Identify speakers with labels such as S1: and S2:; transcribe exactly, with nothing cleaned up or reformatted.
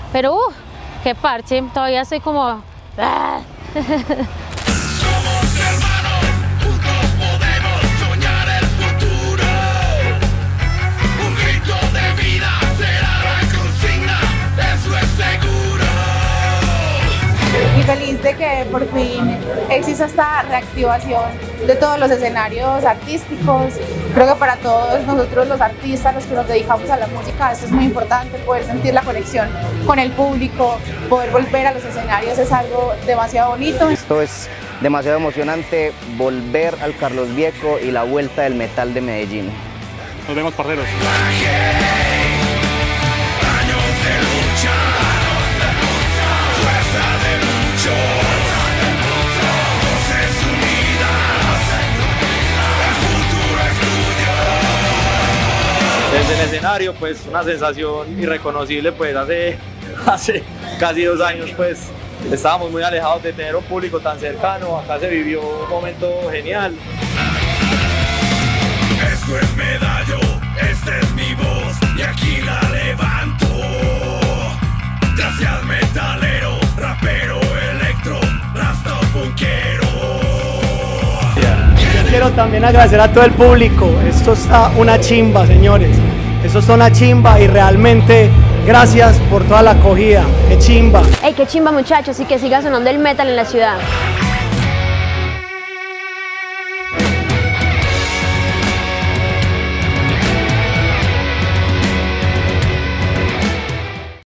S1: pero uh, qué parche, todavía estoy como... ¡ah!
S2: Somos hermanos, juntos podemos soñar el futuro. Un grito de vida será la consigna, eso es seguro.
S3: Y feliz de que por fin exista esta reactivación de todos los escenarios artísticos. Creo que para todos nosotros los artistas, los que nos dedicamos a la música, esto es muy importante, poder sentir la conexión con el público, poder volver a los escenarios es algo demasiado bonito.
S4: Esto es demasiado emocionante, volver al Carlos Vieco y la vuelta del metal de Medellín.
S5: Nos vemos, parceros.
S6: Desde el escenario, pues una sensación irreconocible, pues hace, hace casi dos años pues estábamos muy alejados de tener un público tan cercano, acá se vivió un momento genial.
S2: Esto es Medallo, esta es mi voz y aquí la levanto. Gracias metalero, rapero, electro, rasta punkero.
S7: Quiero también agradecer a todo el público, esto está una chimba, señores, esto está una chimba y realmente gracias por toda la acogida, qué chimba.
S8: Ey, qué chimba muchachos, y que siga sonando el metal en la ciudad.